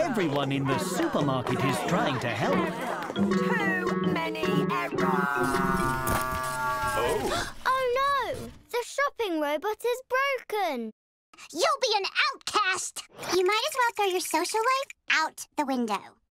Everyone in the supermarket is trying to help. Too many errors. Oh no! The shopping robot is broken. You'll be an outcast! You might as well throw your social life out the window.